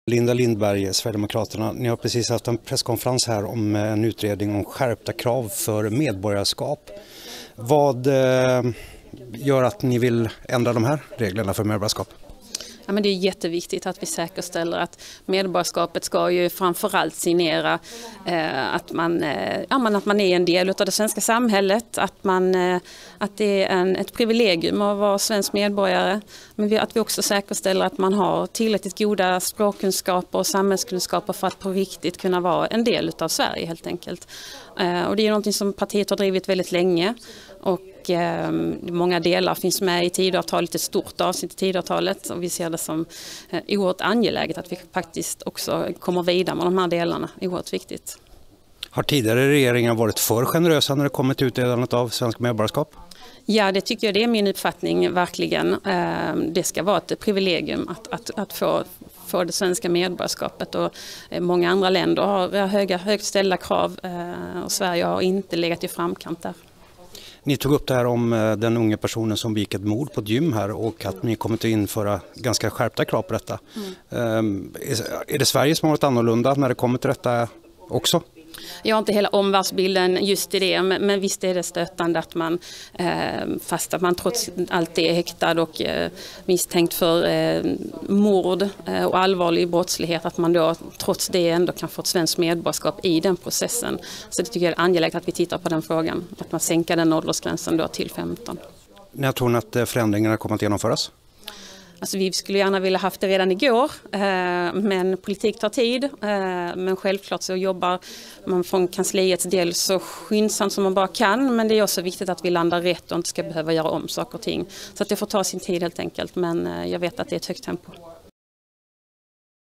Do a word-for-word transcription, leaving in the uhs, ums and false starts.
Linda Lindberg, Sverigedemokraterna, ni har precis haft en presskonferens här om en utredning om skärpta krav för medborgarskap. Vad eh, gör att ni vill ändra de här reglerna för medborgarskap? Ja, men det är jätteviktigt att vi säkerställer att medborgarskapet ska ju framförallt signera eh, att, man, eh, ja, man, att man är en del av det svenska samhället, att, man, eh, att det är en, ett privilegium att vara svensk medborgare, men vi, att vi också säkerställer att man har tillräckligt goda språkkunskaper och samhällskunskaper för att på riktigt kunna vara en del av Sverige helt enkelt. Eh, och det är något som partiet har drivit väldigt länge. Och eh, många delar finns med i Tidöavtalet, ett stort avsnitt i Tidöavtalet, och vi ser det som eh, oerhört angeläget att vi faktiskt också kommer vidare med de här delarna, oerhört viktigt. Har tidigare regeringar varit för generösa när det kommer till utdelandet av svensk medborgarskap? Ja, det tycker jag, det är min uppfattning verkligen. Eh, det ska vara ett privilegium att, att, att få för det svenska medborgarskapet, och många andra länder har höga, högt ställda krav och Sverige har inte legat i framkant där. Ni tog upp det här om den unga personen som begick ett mord på ett gym här och att ni kommer att införa ganska skärpta krav på detta. Mm. Är det Sverige som har varit annorlunda när det kommer till detta också? Jag har inte hela omvärldsbilden just i det, men visst är det stötande att man, fast att man trots allt är häktad och misstänkt för mord och allvarlig brottslighet, att man då trots det ändå kan få ett svenskt medborgarskap i den processen. Så det tycker jag är angeläget att vi tittar på den frågan, att man sänker den åldersgränsen då till femton. När tror ni att förändringarna kommer att genomföras? Alltså vi skulle gärna vilja haft det redan igår, men politik tar tid. Men självklart så jobbar man från kansliets del så skyndsamt som man bara kan. Men det är också viktigt att vi landar rätt och inte ska behöva göra om saker och ting. Så att det får ta sin tid helt enkelt, men jag vet att det är ett högt tempo.